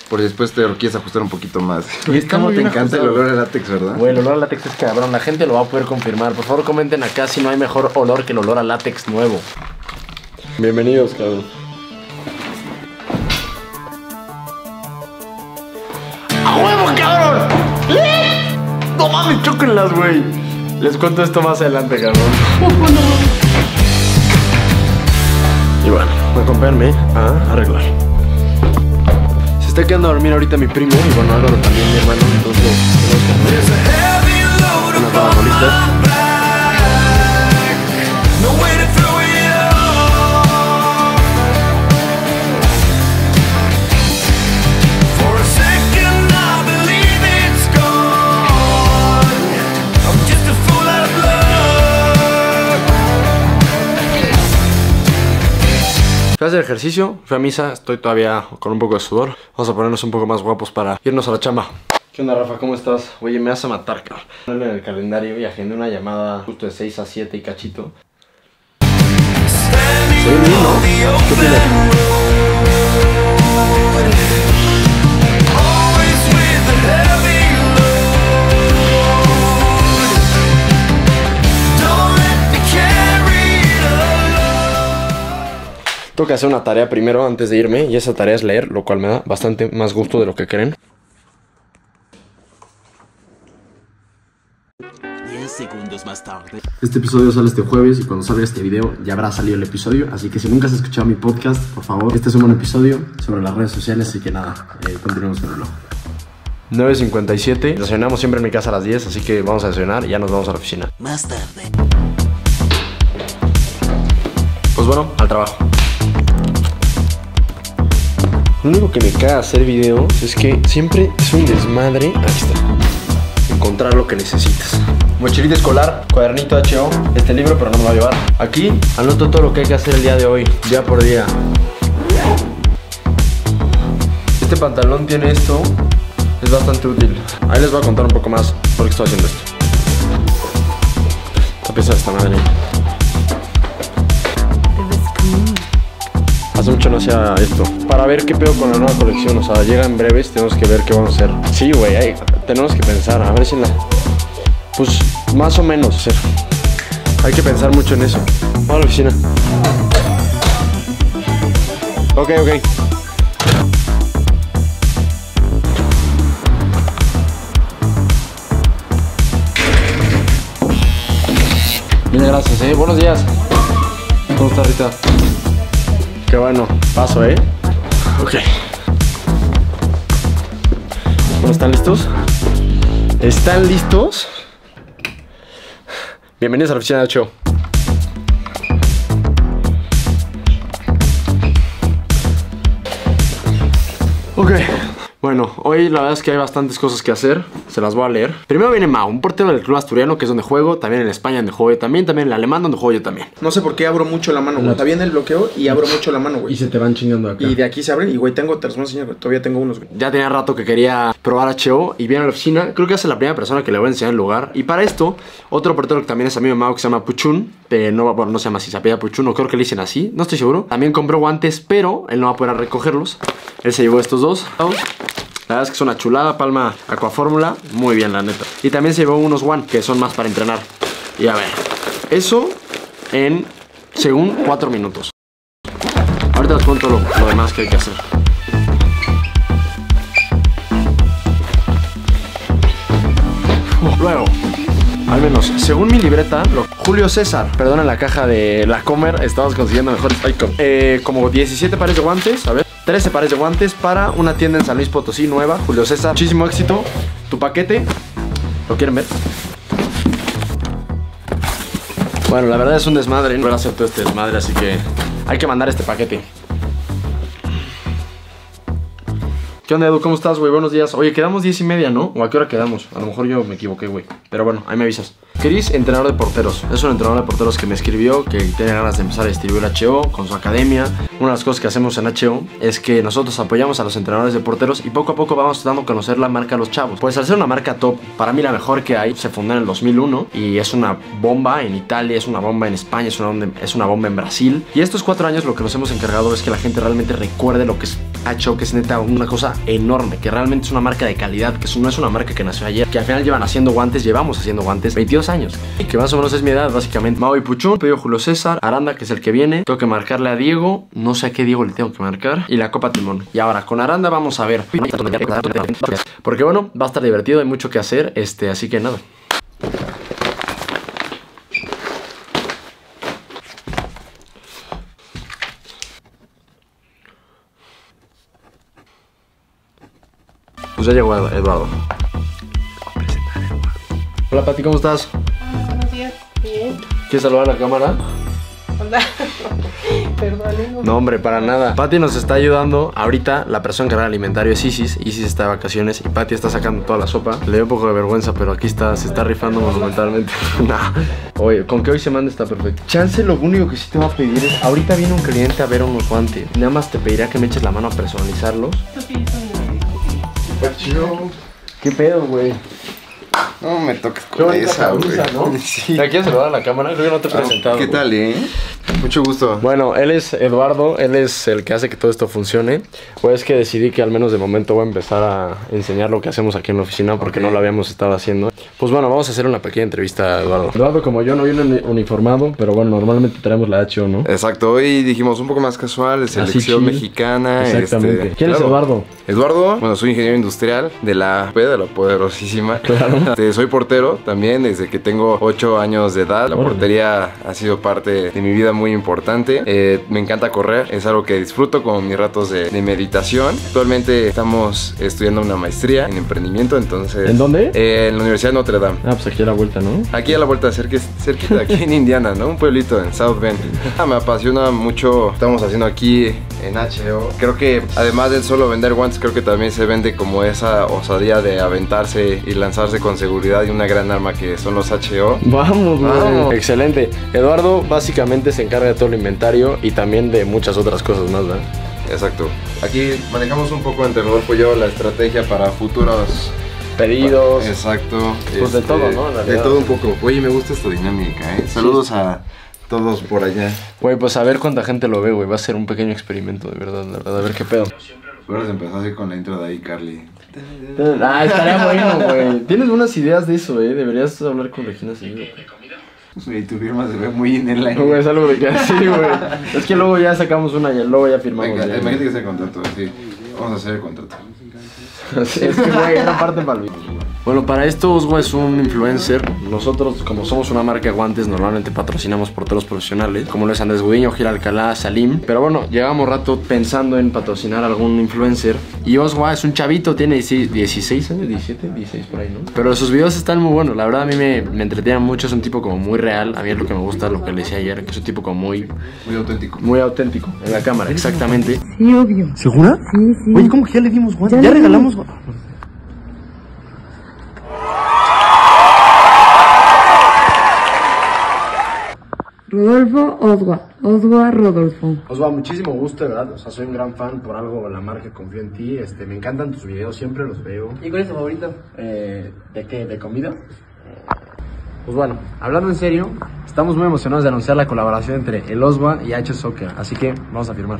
Por después te lo quieres ajustar un poquito más. Y está ¿Cómo muy te bien encanta ajustado. el olor a látex, verdad? Güey, el olor a látex es cabrón. La gente lo va a poder confirmar. Por favor, comenten acá si no hay mejor olor que el olor a látex nuevo. Bienvenidos, cabrón. ¡A huevo, cabrón! No mames, chóquenlas, güey. Les cuento esto más adelante, cabrón. Y bueno, acompáñenme a arreglar. Se está quedando a dormir ahorita mi primo y bueno, Álvaro también, mi hermano. Entonces, tenemos que unas nuevas bolitas. Fui a hacer ejercicio, fui a misa, estoy todavía con un poco de sudor. Vamos a ponernos un poco más guapos para irnos a la chamba. ¿Qué onda, Rafa? ¿Cómo estás? Oye, me vas a matar, cabrón. En el calendario y agendé una llamada justo de 6 a 7 y cachito. Se ve bien, ¿no? ¿Qué opinas? Tengo que hacer una tarea primero antes de irme y esa tarea es leer, lo cual me da bastante más gusto de lo que creen. 10 segundos más tarde. Este episodio sale este jueves y cuando salga este video ya habrá salido el episodio, así que si nunca has escuchado mi podcast, por favor, este es un buen episodio sobre las redes sociales, así que nada, continuemos con el vlog. 9:57, desayunamos siempre en mi casa a las 10, así que vamos a desayunar y ya nos vamos a la oficina. Más tarde. Pues bueno, al trabajo. Lo único que me caga hacer videos es que siempre es un desmadre. Aquí está. Encontrar lo que necesitas. Mochilita escolar, cuadernito HO, este libro, pero no me lo voy a llevar. Aquí anoto todo lo que hay que hacer el día de hoy, día por día. Este pantalón tiene esto, es bastante útil. Ahí les voy a contar un poco más por qué estoy haciendo esto. Está pesada esta madre. Hace mucho no hacía esto. Para ver qué pedo con la nueva colección. O sea, llega en breves, tenemos que ver qué vamos a hacer. Sí, güey, tenemos que pensar. A ver si la... Pues, más o menos, o sea, hay que pensar mucho en eso. Vamos a la oficina. Ok. Bien, gracias, Buenos días. ¿Cómo está, Rita? Qué bueno, paso, Ok. Bueno, ¿están listos? ¿Están listos? Bienvenidos a la oficina de HO. Ok. Bueno, hoy la verdad es que hay bastantes cosas que hacer. Se las voy a leer. Primero viene Mau, un portero del club asturiano, que es donde juego. También en España, donde juego yo también. También en el alemán, donde juego yo también. No sé por qué abro mucho la mano, güey. Está bien el bloqueo y abro mucho la mano, güey. Y se te van chingando acá. Y de aquí se abren y, güey, te los voy a enseñar, güey. Todavía tengo unos, güey. Ya tenía rato que quería probar HO y viene a la oficina. Creo que es la primera persona que le voy a enseñar el lugar. Y para esto, otro portero que también es amigo de Mau, que se llama Puchun. No se llama así, se apellida Puchun, o creo que le dicen así. No estoy seguro. También compró guantes, pero él no va a poder recogerlos. Él se llevó estos dos. La verdad es que es una chulada, Palma Aquafórmula. Muy bien, la neta. Y también se llevó unos One, que son más para entrenar. Y a ver, eso en, según, 4 minutos. Ahorita les cuento lo demás que hay que hacer. Luego, al menos, según mi libreta, Julio César, perdón, en la caja de la Comer estamos consiguiendo mejores como 17 pares de guantes, a ver, 13 pares de guantes para una tienda en San Luis Potosí nueva. Julio César, muchísimo éxito. Tu paquete, ¿lo quieren ver? Bueno, la verdad es un desmadre, no voy a hacer todo este desmadre, así que hay que mandar este paquete. ¿Qué onda, Edu? ¿Cómo estás, güey? Buenos días. Oye, quedamos 10:30, ¿no? ¿O a qué hora quedamos? A lo mejor yo me equivoqué, güey. Pero bueno, ahí me avisas. Chris, entrenador de porteros. Es un entrenador de porteros que me escribió, que tiene ganas de empezar a distribuir HO con su academia. Una de las cosas que hacemos en HO es que nosotros apoyamos a los entrenadores de porteros y poco a poco vamos dando a conocer la marca a los chavos. Pues al ser una marca top, para mí la mejor que hay, se fundó en el 2001 y es una bomba en Italia, es una bomba en España, es una bomba en Brasil. Y estos 4 años lo que nos hemos encargado es que la gente realmente recuerde lo que es HO, que es neta una cosa enorme, que realmente es una marca de calidad, que no es una marca que nació ayer, que al final llevamos haciendo guantes 22 años, y que más o menos es mi edad, básicamente. Mao y Puchun, pedido Julio César, Aranda, que es el que viene, tengo que marcarle a Diego, no sé a qué Diego le tengo que marcar, y la Copa Timón. Y ahora, con Aranda vamos a ver, porque bueno, va a estar divertido, hay mucho que hacer, así que nada. Pues ya llegó Eduardo. Hola Pati, ¿cómo estás? Buenos días, bien. ¿Quieres saludar a la cámara? Hola. Perdón. No, hombre, para nada. Pati nos está ayudando. Ahorita la persona encargada del alimentario es Isis. Isis está de vacaciones y Pati está sacando toda la sopa. Le dio un poco de vergüenza, pero aquí está, se está rifando monumentalmente. Nah. Oye, con que hoy se mande está perfecto. Chance, lo único que sí te va a pedir es, ahorita viene un cliente a ver unos guantes. Nada más te pedirá que me eches la mano a personalizarlos. ¿Qué pedo, güey? No me toques con esa, güey. ¿No? Sí. ¿Te quieres saludar a la cámara? Creo que no te he presentado. ¿Qué tal, Mucho gusto. Bueno, él es Eduardo, él es el que hace que todo esto funcione. Pues que decidí que al menos de momento voy a empezar a enseñar lo que hacemos aquí en la oficina porque no lo habíamos estado haciendo. Pues bueno, vamos a hacer una pequeña entrevista a Eduardo. Eduardo, como yo, no viene uniformado, pero bueno, normalmente traemos la HO, ¿no? Exacto, hoy dijimos un poco más casual, de selección mexicana. Exactamente. ¿Quién es Eduardo? Eduardo, bueno, soy ingeniero industrial de la poderosísima. Claro. Soy portero también desde que tengo 8 años de edad. La portería ha sido parte de mi vida muy importante. Me encanta correr, es algo que disfruto con mis ratos de meditación. Actualmente estamos estudiando una maestría en emprendimiento, entonces... ¿En dónde? En la Universidad de Notre Dame. Ah, pues aquí a la vuelta, ¿no? Aquí a la vuelta, cerquita, aquí en Indiana, ¿no? Un pueblito en South Bend. Me apasiona mucho, estamos haciendo aquí en HO. Creo que además de solo vender guantes, creo que también se vende como esa osadía de aventarse y lanzarse con seguridad y una gran arma que son los HO. Vamos, güey. Excelente. Eduardo básicamente se encarga de todo el inventario y también de muchas otras cosas más, ¿verdad? Exacto. Aquí manejamos un poco entre Rodolfo y yo la estrategia para futuros pedidos. Exacto. Pues de todo, ¿no? De todo un poco. Oye, me gusta esta dinámica, ¿eh? Saludos a todos por allá. Güey, pues a ver cuánta gente lo ve, güey. Va a ser un pequeño experimento, de verdad, a ver qué pedo. Puedes empezar así con la intro de ahí, Carly. Ah, estaría bueno, güey. Tienes buenas ideas de eso, Deberías hablar con Regina seguido. Güey, tu firma se ve muy inline. No, güey, es algo de que así, güey. Es que luego ya sacamos una y luego ya firmamos. Venga, imagínate que es el contrato, sí. Vamos a hacer el contrato. Sí, es que, güey, era parte para el... Bueno, para esto Oswa es un influencer. Nosotros, como somos una marca de guantes, normalmente patrocinamos porteros profesionales, como lo es Andrés Gudiño, Gil Alcalá, Salim. Pero bueno, llevamos rato pensando en patrocinar a algún influencer. Y Oswa es un chavito, tiene 16 años, 17, 16 por ahí, ¿no? Pero sus videos están muy buenos, la verdad a mí me entretienen mucho. Es un tipo como muy real. A mí es lo que me gusta, lo que le decía ayer, que es un tipo como muy auténtico. Muy auténtico, en la cámara, exactamente. Sí, obvio. ¿Segura? Sí, sí. Oye, ¿cómo que ya le dimos guantes? ¿Ya regalamos guantes? Rodolfo Oswa Rodolfo. Oswa, muchísimo gusto, de verdad. O sea, soy un gran fan, por algo la marca confía en ti. Me encantan tus videos, siempre los veo. ¿Y cuál es tu favorito? ¿De qué? ¿De comida? Pues bueno, hablando en serio, estamos muy emocionados de anunciar la colaboración entre el Oswa y H Soccer, así que vamos a firmar.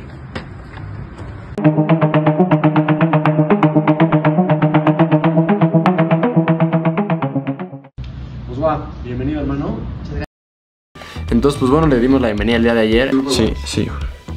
Oswa, bienvenido, hermano. Entonces, pues bueno, le dimos la bienvenida el día de ayer. Sí, sí.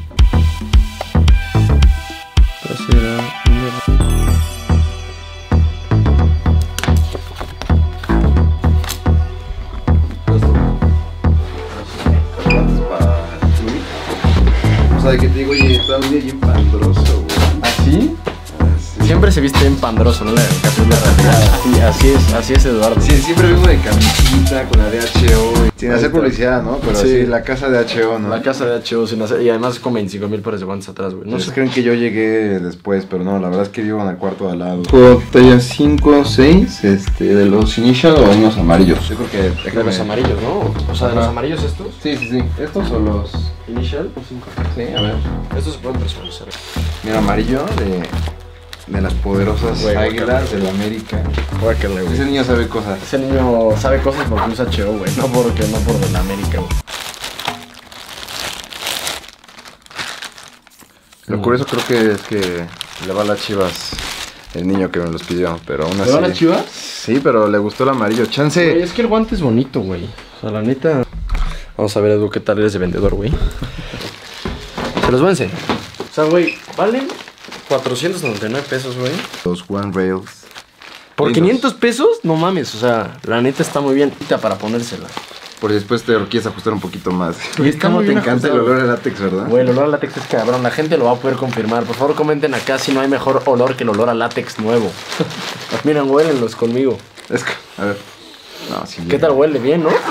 O sea, de que te digo, oye, está un día bien pandroso, güey. ¿Así? Siempre se viste bien pandroso, ¿no? La realidad. Sí, así es Eduardo. Sí, siempre vengo de camisita con la de HO. Sin hacer publicidad, ¿no? Pero sí, la casa de HO, ¿no? La casa de HO sin hacer. Y además con 25,000 pares de guantes atrás, güey. No sé, creen que yo llegué después, pero no, la verdad es que vivo en el cuarto de al lado. Juego talla 5, 6, de los initial o unos amarillos. Yo creo que de los amarillos, ¿no? O sea, de los amarillos estos. Sí. ¿Estos son los initial o 5? Sí, a ver. Estos se pueden personalizar. Mira, amarillo de las poderosas águilas de la América. Guácala, güey. Ese niño sabe cosas. Ese niño sabe cosas porque usa HO, güey. No por de la América, güey. Lo curioso creo que es que le va a las Chivas el niño que me los pidió, pero aún así. ¿Pero las Chivas? Sí, pero le gustó el amarillo. Chance. Güey, es que el guante es bonito, güey. O sea, la neta. Vamos a ver, Edu, qué tal eres de vendedor, güey. Se los voy a enseñar. O sea, güey, valen 499 pesos, güey. Los One Rails. ¿Por Lindos. 500 pesos? No mames, o sea, la neta está muy bien. Para ponérsela. Por si después te lo quieres ajustar un poquito más. Y está ¿Cómo muy te bien encanta el ajustado. olor a látex, verdad? Güey, el olor a látex es cabrón. La gente lo va a poder confirmar. Por favor, comenten acá si no hay mejor olor que el olor a látex nuevo. Miren, huélenlos conmigo. Es que, a ver. No, sí. ¿Qué tal huele? Bien, ¿no?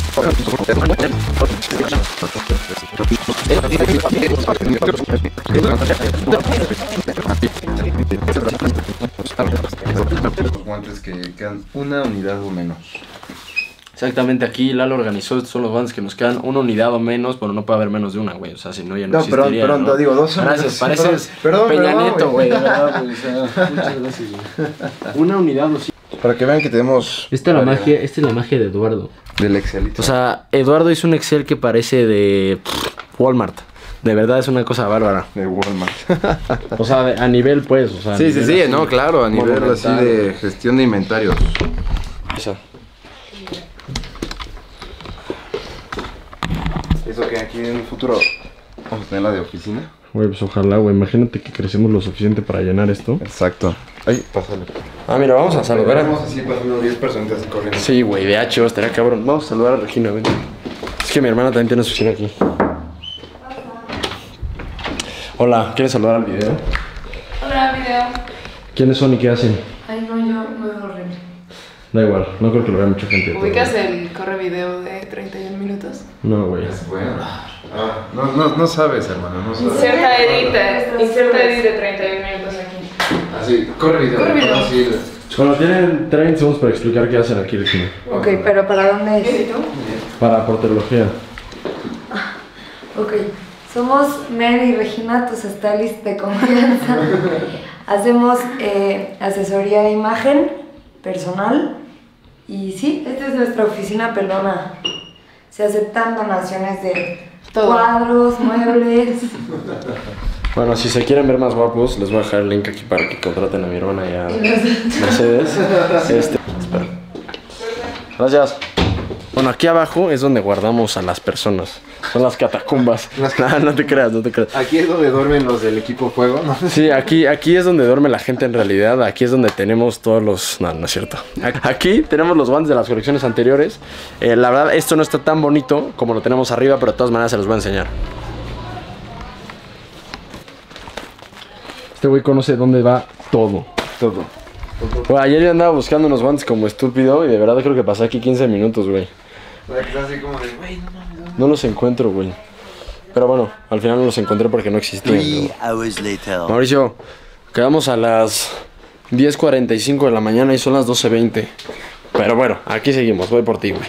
Los guantes que quedan una unidad o menos. Exactamente, aquí Lalo organizó, estos son los guantes que nos quedan una unidad o menos, bueno, no puede haber menos de una, güey, o sea, si no ya no existiría, perdón, ¿no? te digo dos. Gracias, pareces Perdón, Peña perdón, Nieto, güey. güey, de verdad, güey, o sea, muchas gracias, güey. Una unidad o sí. Para que vean que tenemos. Esta es la magia de Eduardo. Del Excelito. O sea, Eduardo hizo un Excel que parece de Walmart. De verdad es una cosa bárbara. De Walmart. O sea, a nivel, pues, o sea. Sí, sí, sí, no, claro, a nivel monumental. así de gestión de inventarios. Eso. Eso que aquí en un futuro vamos a tener la de oficina. Güey, pues ojalá, güey. Imagínate que crecemos lo suficiente para llenar esto. Exacto. Ay, pásale. Ah, mira, vamos a saludar a... Vamos así, pasando 10 personitas corriendo. Sí, güey, de hecho, estaría cabrón. Vamos a saludar a Regina, ven. Es que mi hermana también tiene su oficina aquí. Hola, ¿quieres saludar al video? Hola, video. ¿Quiénes son y qué hacen? Ay, no, yo me veo horrible. Da igual, no creo que lo vea mucha gente. ¿Ubicas el corre video de 31 minutos? No, güey. Bueno. No sabes, hermano, no sabes. Inserta edit de 31 minutos aquí. Así, corre video. Corre video. Así, Bueno, tienen 30 segundos para explicar qué hacen aquí, Regina. Ok, pero ¿para dónde es? Para porterología. Ok, somos Mary y Regina, tus stylists de confianza. Hacemos asesoría de imagen personal. Y sí, esta es nuestra oficina pelona. Se aceptan donaciones de Todo. cuadros, muebles. Bueno, si se quieren ver más guapos, les voy a dejar el link aquí para que contraten a mi hermana y a Mercedes. Espera. Gracias. Bueno, aquí abajo es donde guardamos a las personas. Son las catacumbas. No te creas, no te creas. aquí es donde duermen los del equipo fuego, ¿no? Sí, aquí es donde duerme la gente en realidad. Aquí es donde tenemos todos los... No, no es cierto. Aquí tenemos los guantes de las colecciones anteriores. La verdad, esto no está tan bonito como lo tenemos arriba, pero de todas maneras se los voy a enseñar. Este güey conoce dónde va todo. Todo. Bueno, ayer yo andaba buscando unos guantes como estúpido y de verdad creo que pasé aquí 15 minutos, güey. O sea, que está así como de, güey, no mames. No los encuentro, güey. Pero bueno, al final no los encontré porque no existían. 3 hours later. Mauricio, quedamos a las 10:45 de la mañana y son las 12:20. Pero bueno, aquí seguimos, voy por ti, güey.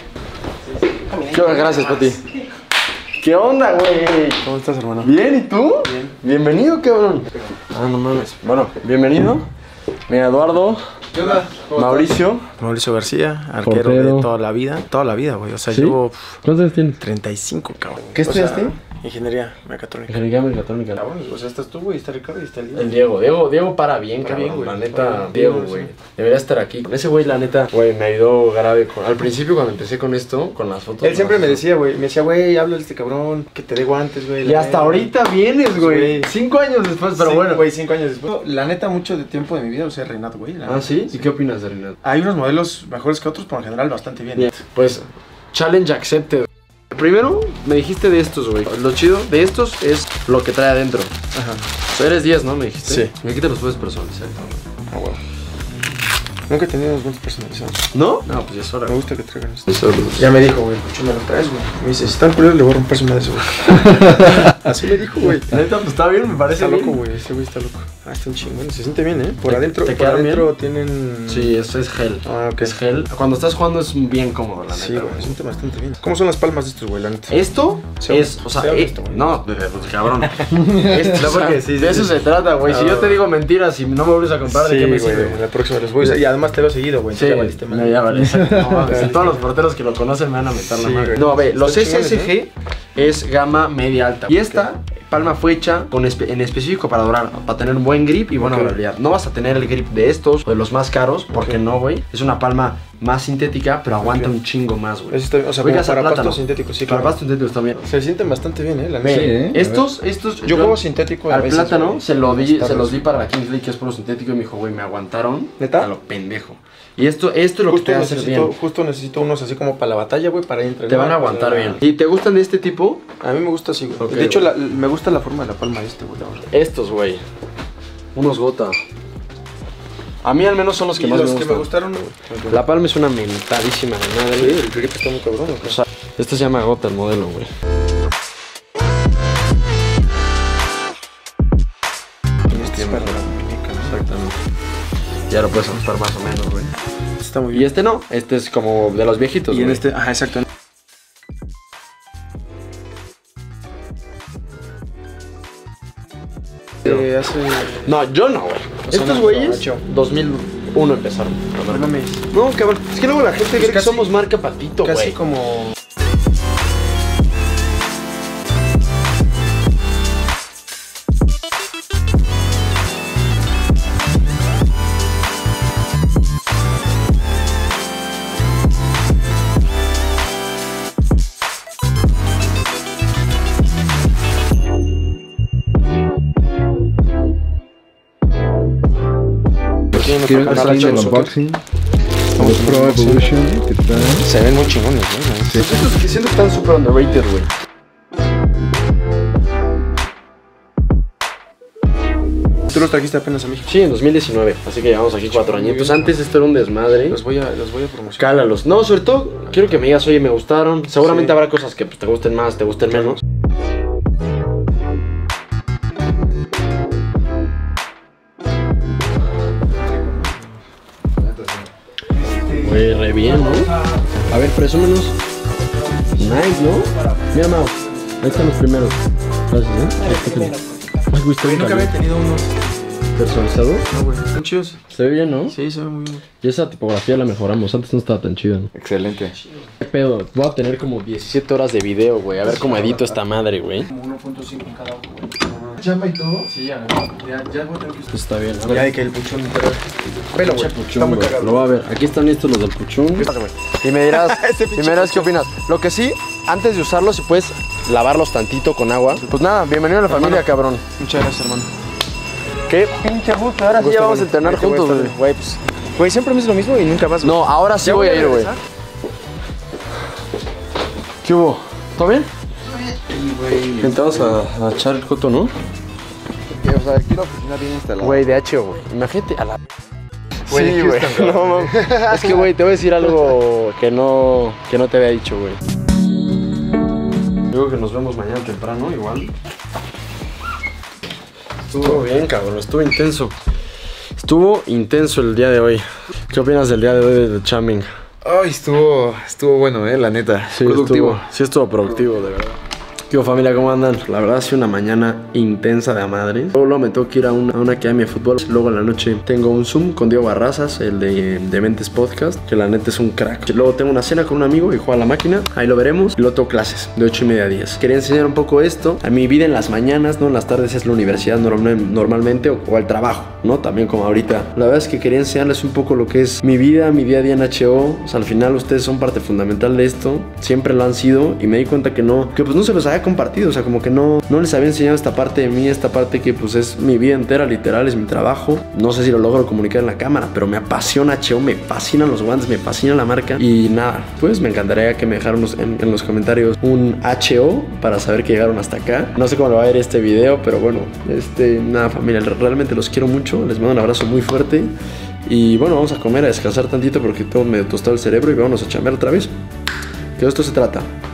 ¿Qué onda? Gracias, Pati. ¿Qué onda, güey? ¿Cómo estás, hermano? ¿Bien? ¿Y tú? Bien. Bienvenido, cabrón. Ah, no mames. Bueno, bienvenido. Mira, Eduardo. ¿Qué onda? Mauricio. Mauricio García, arquero Portero. de toda la vida, güey. O sea, ¿Sí? llevo ¿Cuántos años tienes? 35, cabrón. ¿Qué estudiaste? O sea, ingeniería mecatrónica. Ingeniería mecatrónica. Cabrón, o sea, estás tú, güey, está Ricardo y está el El Diego. Diego para bien, Para cabrón. bien, güey. La neta, Para bien. Diego, Sí. güey. Debería estar aquí. Ese güey, la neta, güey, me ayudó grave. Al principio, cuando empecé con esto, con las fotos. Él siempre me decía, güey, habla de este cabrón, que te dé guantes, güey. Y hasta ahorita vienes, güey. 5 años después, pero Sí, bueno. güey, 5 años después. La neta, mucho de tiempo de mi vida usé Reynat, güey. la Ah, neta. ¿sí? ¿Y qué opinas de Renato? Hay unos modelos mejores que otros, pero en general bastante bien. Bien, pues, challenge accepted. Primero, me dijiste de estos, güey. Lo chido de estos es lo que trae adentro. Ajá. O sea, eres 10, ¿no? Me dijiste. Sí. Y aquí te los puedes personalizar. Ah, bueno. Nunca he tenido unos guantes personalizados. ¿No? No, pues ya es hora. Me gusta que traigan esto. Eso, Ya me dijo, güey, ¿me lo traes, güey? Me dice, si están curiosos, le voy a romper su madre, ese güey. Así me dijo, güey. Neta, pues está bien, me parece Está bien. loco, güey, ese güey está loco. Ah, está un chingón, se siente bien, ¿eh? Por ¿Te adentro, por quedaron adentro tienen... Sí, eso es gel. Ah, ok. Es gel. Cuando estás jugando es bien cómodo, la neta. Sí, güey, se siente bastante bien. ¿Cómo son las palmas de estos, güey, la neta? Esto Se es, o sea, se habla esto, güey. no, pues cabrón. Esto, No, o sea, porque sí, de sí, eso sí. se trata, güey. Si No. yo te digo mentiras y no me vuelves a comprar, ¿de qué me sirve? güey, la próxima les voy a... Y además te veo seguido, güey, Sí, ya valiste mal. no, ya vale, exacto. No, mames, y todos los porteros que lo conocen me van a meter la Sí, madre. güey. No, a ver, los Están chingones, SSG es gama media alta. Y esta, palma fue hecha en específico para tener un buen grip y buena durabilidad. No vas a tener el grip de estos o de los más caros, porque no, güey. Es una palma más sintética, pero aguanta un chingo más, güey. O sea, como para pasto sintético, sí, para claro. pasto sintético también. Se sienten bastante bien, la neta. Sí, estos yo juego sintético al veces, plátano güey. se los di para la Kings League, que es puro sintético, y me dijo, güey, me aguantaron. ¿Neta? A lo pendejo. Y esto es lo que te va a hacer bien. Justo necesito unos así como para la batalla, güey, para ir entrenar. Te van a aguantar bien. ¿Y te gustan de este tipo? A mí me gusta así, güey. Okay, de hecho, me gusta la forma de la palma de este, güey. Estos, güey. Unos gota. A mí al menos son los que más los me que gustan. me gustaron, güey. La palma es una mentadísima de madre. Sí, el grip está muy cabrón, güey. O sea, este se llama gota el modelo, güey. Y este es para la muñeca, ¿no? Exactamente. Ya lo puedes ajustar más o menos, güey. Está muy Y bien. este no, este es como de los viejitos, Y en güey. este, ajá, exacto. Hace... No, yo no, güey. sea, Estos no, güeyes, macho. 2001 empezaron. No mames. No, cabrón. Es que luego la gente cree que casi- somos marca Patito, güey. Casi como... Quiero hacer el unboxing. Los Pro Evolution, ¿qué tal? Se ven muy chingones, güey. Sí. Estos que siento que están súper underrated, güey. Tú los trajiste apenas a México. Sí, en 2019. Así que llevamos aquí 4 Muy añitos. bien. Antes esto era un desmadre. Los voy a promocionar. Cálalos. No, sobre todo, quiero que me digas, oye, me gustaron. Seguramente habrá cosas que pues, te gusten más, te gusten menos. Güey, re bien, ¿no? A ver, presúmenos. Nice, ¿no? Mira, Mau. Ahí están los primeros. Gracias, ¿eh? Ay, güey, está bien Nunca había caliente. tenido unos. ¿Personalizado? No, güey. Están chidos. Se ve bien, ¿no? Sí, se ve muy bien. Y esa tipografía la mejoramos. Antes no estaba tan chida, ¿no? Excelente. ¿Qué pedo? Voy a tener como 17 horas de video, güey. A ver cómo edito esta madre, güey. Como 1.5 en cada ojo, güey. ¿Chapa y todo? Sí, ya voy a tener que... Esto está bien. A Ya ver. hay que el puchón entero. Velo, güey. Está muy güey. cagado. Lo voy a ver. Aquí están estos los del puchón. Y me dirás, qué opinas. Lo que sí, antes de usarlos, si puedes lavarlos tantito con agua. Pues nada, bienvenido a la familia, cabrón. Muchas gracias, hermano. Qué pinche gusto. Ahora sí ya vamos a entrenar juntos, güey. Güey, pues... Güey, siempre me es lo mismo y nunca vas. No, ahora sí voy a ir, güey. ¿Qué hubo? ¿Todo bien? Intentamos a echar el coto, ¿no? O sea, aquí la oficina bien instalada. Güey, de HO, güey. Imagínate a la... Güey, Sí, güey. No, mames. Es que, güey, te voy a decir algo que no te había dicho, güey. Digo que nos vemos mañana temprano, igual. Estuvo bien, cabrón. Estuvo intenso. Estuvo intenso el día de hoy. ¿Qué opinas del día de hoy de Chaming? Ay, estuvo bueno, la neta. Sí, Productivo. Estuvo productivo, de verdad. ¿Qué hubo, familia? ¿Cómo andan? La verdad ha sido una mañana intensa de a madres. Luego me tengo que ir a una academia de fútbol. Luego en la noche tengo un Zoom con Diego Barrazas, el de Mentes Podcast, que la neta es un crack. Luego tengo una cena con un amigo y juego a la máquina. Ahí lo veremos. Y luego tengo clases de 8:30 a 10. Quería enseñar un poco esto. A mi vida en las mañanas, ¿no? En las tardes es la universidad normalmente o al trabajo, ¿no? También como ahorita. La verdad es que quería enseñarles un poco lo que es mi vida, mi día a día en HO. O sea, al final ustedes son parte fundamental de esto. Siempre lo han sido. Y me di cuenta que pues no se los había compartido. O sea, como que no les había enseñado esta parte de mí, esta parte que pues es mi vida entera, literal, es mi trabajo. No sé si lo logro comunicar en la cámara, pero me apasiona HO, me fascinan los guantes, me fascina la marca. Y nada, pues me encantaría que me dejaran en los comentarios un HO para saber que llegaron hasta acá. No sé cómo lo va a ver este video, pero bueno, nada, familia, realmente los quiero mucho. Les mando un abrazo muy fuerte. Y bueno, vamos a comer, a descansar tantito porque todo medio tostado el cerebro y vamos a chambear otra vez. Que de esto se trata.